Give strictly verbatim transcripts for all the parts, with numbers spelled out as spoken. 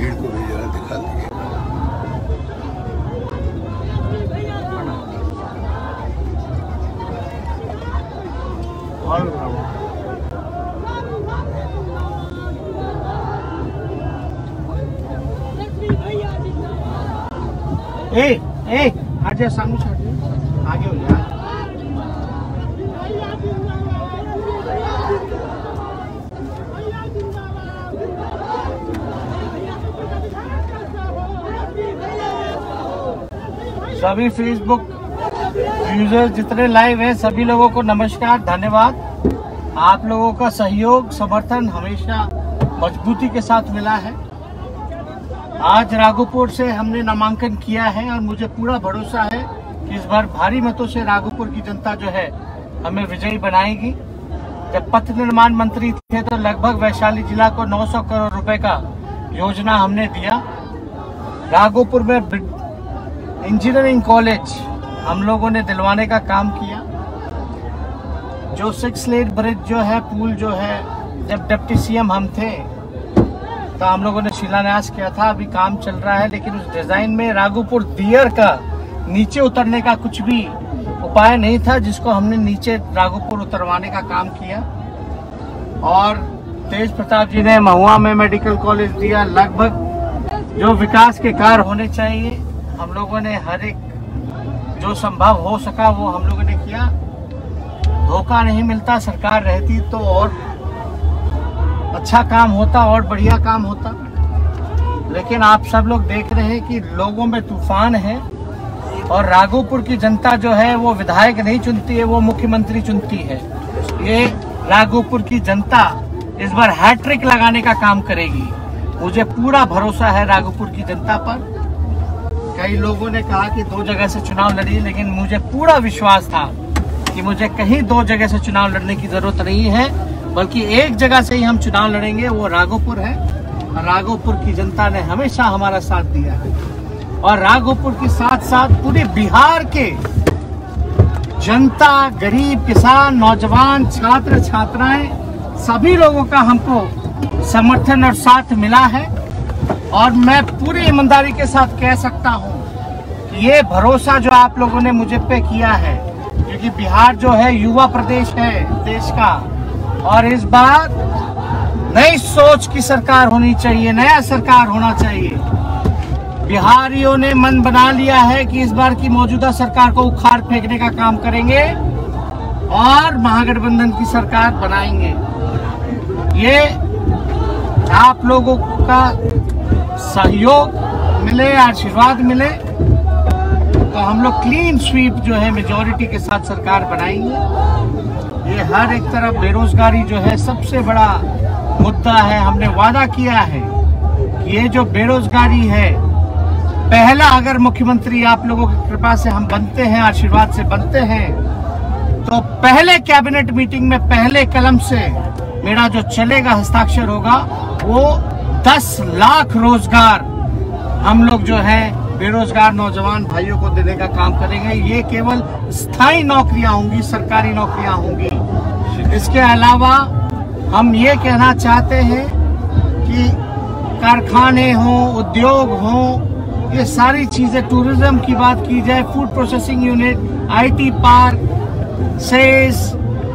भीड़ को भी जरा दिखा दीजिए। ए ए आजा सामने से आगे हो जा। सभी फेसबुक यूजर जितने लाइव हैं सभी लोगों को नमस्कार, धन्यवाद। आप लोगों का सहयोग समर्थन हमेशा मजबूती के साथ मिला है। आज राघोपुर से हमने नामांकन किया है और मुझे पूरा भरोसा है कि इस बार भारी मतों से राघोपुर की जनता जो है हमें विजयी बनाएगी। जब पथ निर्माण मंत्री थे तो लगभग वैशाली जिला को नौ सौ करोड़ रुपए का योजना हमने दिया। राघोपुर में इंजीनियरिंग कॉलेज हम लोगों ने दिलवाने का काम किया। जो सिक्स लेन ब्रिज जो है, पुल जो है, जब डिप्टी सीएम हम थे तो हम लोगों ने शिलान्यास किया था। अभी काम चल रहा है, लेकिन उस डिजाइन में राघोपुर दियर का नीचे उतरने का कुछ भी उपाय नहीं था, जिसको हमने नीचे राघोपुर उतरवाने का काम किया। और तेज प्रताप जी ने महुआ में मेडिकल कॉलेज दिया। लगभग जो विकास के कार्य होने चाहिए हम लोगों ने हर एक जो संभव हो सका वो हम लोगों ने किया। धोखा नहीं मिलता, सरकार रहती तो और अच्छा काम होता और बढ़िया काम होता। लेकिन आप सब लोग देख रहे हैं कि लोगों में तूफान है और राघोपुर की जनता जो है वो विधायक नहीं चुनती है, वो मुख्यमंत्री चुनती है। ये राघोपुर की जनता इस बार हैट्रिक लगाने का काम करेगी। मुझे पूरा भरोसा है राघोपुर की जनता पर। कई लोगों ने कहा कि दो जगह से चुनाव लड़ी, लेकिन मुझे पूरा विश्वास था कि मुझे कहीं दो जगह से चुनाव लड़ने की जरूरत नहीं है, बल्कि एक जगह से ही हम चुनाव लड़ेंगे, वो राघोपुर है। राघोपुर की जनता ने हमेशा हमारा साथ दिया है और राघोपुर के साथ साथ पूरे बिहार के जनता, गरीब, किसान, नौजवान, छात्र छात्राएं, सभी लोगों का हमको समर्थन और साथ मिला है। और मैं पूरी ईमानदारी के साथ कह सकता हूं कि ये भरोसा जो आप लोगों ने मुझे पे किया है, क्योंकि बिहार जो है युवा प्रदेश है देश का, और इस बार नई सोच की सरकार होनी चाहिए, नया सरकार होना चाहिए। बिहारियों ने मन बना लिया है कि इस बार की मौजूदा सरकार को उखाड़ फेंकने का काम करेंगे और महागठबंधन की सरकार बनाएंगे। ये आप लोगों का सहयोग मिले, आशीर्वाद मिले तो हम लोग क्लीन स्वीप जो है मेजॉरिटी के साथ सरकार बनाएंगे। ये हर एक तरफ बेरोजगारी जो है सबसे बड़ा मुद्दा है। हमने वादा किया है कि ये जो बेरोजगारी है, पहला अगर मुख्यमंत्री आप लोगों की कृपा से हम बनते हैं, आशीर्वाद से बनते हैं, तो पहले कैबिनेट मीटिंग में पहले कलम से मेरा जो चलेगा, हस्ताक्षर होगा, वो दस लाख रोजगार हम लोग जो है बेरोजगार नौजवान भाइयों को देने का काम करेंगे। ये केवल स्थायी नौकरियां होंगी, सरकारी नौकरियां होंगी। इसके अलावा हम ये कहना चाहते हैं कि कारखाने हों, उद्योग हों, ये सारी चीजें, टूरिज्म की बात की जाए, food processing unit, IT park, SEZ,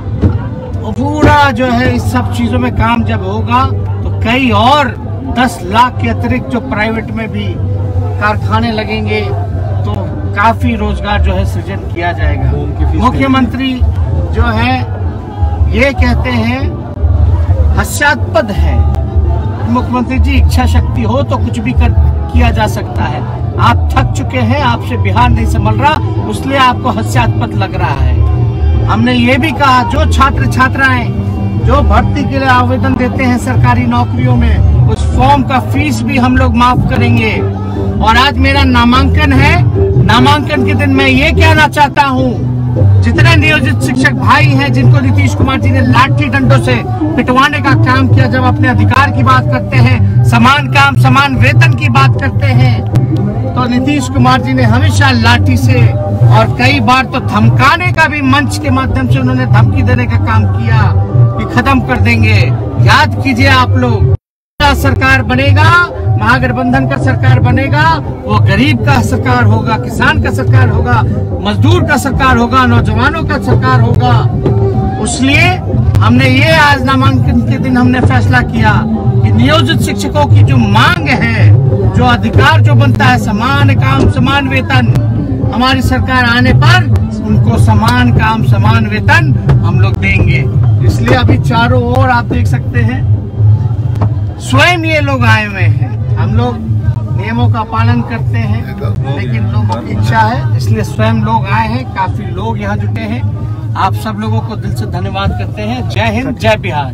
पूरा जो है इस सब चीजों में काम जब होगा तो कई और दस लाख के अतिरिक्त जो प्राइवेट में भी कारखाने लगेंगे तो काफी रोजगार जो है सृजन किया जाएगा। मुख्यमंत्री जो है ये कहते हैं, हास्यास्पद है, मुख्यमंत्री जी इच्छा शक्ति हो तो कुछ भी कर किया जा सकता है। आप थक चुके हैं, आपसे बिहार नहीं संभल रहा, इसलिए आपको हास्यास्पद लग रहा है। हमने ये भी कहा जो छात्र छात्राएं जो भर्ती के लिए आवेदन देते हैं सरकारी नौकरियों में, उस फॉर्म का फीस भी हम लोग माफ करेंगे। और आज मेरा नामांकन है। नामांकन के दिन मैं ये कहना चाहता हूँ, जितने नियोजित शिक्षक भाई हैं जिनको नीतीश कुमार जी ने लाठी डंडों से पिटवाने का काम किया, जब अपने अधिकार की बात करते हैं, समान काम समान वेतन की बात करते हैं, तो नीतीश कुमार जी ने हमेशा लाठी से और कई बार तो धमकाने का भी मंच के माध्यम से उन्होंने धमकी देने का काम किया कि खत्म कर देंगे। याद कीजिए आप लोग। सरकार बनेगा, महागठबंधन का सरकार बनेगा, वो गरीब का सरकार होगा, किसान का सरकार होगा, मजदूर का सरकार होगा, नौजवानों का सरकार होगा। इसलिए हमने ये आज नामांकन के दिन हमने फैसला किया कि नियोजित शिक्षकों की जो मांग है, जो अधिकार जो बनता है, समान काम समान वेतन, हमारी सरकार आने पर उनको समान काम समान वेतन हम लोग देंगे। इसलिए अभी चारों ओर आप देख सकते हैं स्वयं ये लोग आए हुए हैं। हम लोग नियमों का पालन करते हैं, लेकिन लोगों की इच्छा है, इसलिए स्वयं लोग आए हैं। काफी लोग यहाँ जुटे हैं। आप सब लोगों को दिल से धन्यवाद करते हैं। जय हिंद, जय बिहार।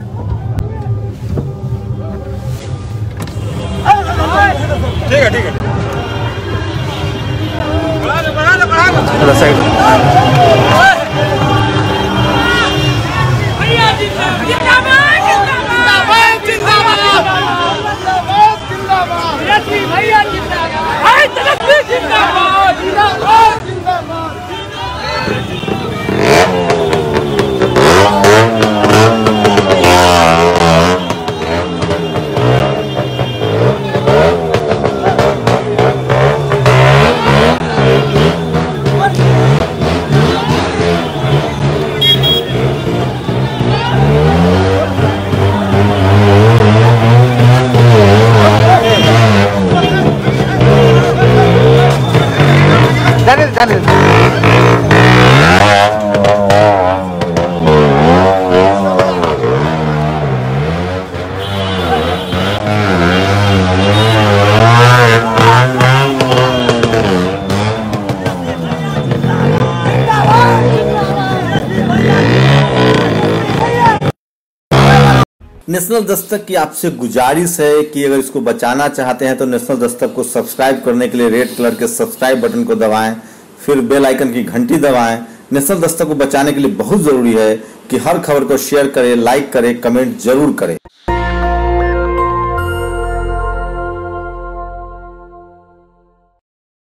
ठीक है, ठीक है। बढ़ा दो, बढ़ा दो, बढ़ा दो। नेशनल दस्तक की आपसे गुजारिश है कि अगर इसको बचाना चाहते हैं तो नेशनल दस्तक को सब्सक्राइब करने के लिए रेड कलर के सब्सक्राइब बटन को दबाएं, फिर बेल आइकन की घंटी दबाएं। नेशनल दस्तक को बचाने के लिए बहुत जरूरी है कि हर खबर को शेयर करें, लाइक करें, कमेंट जरूर करें।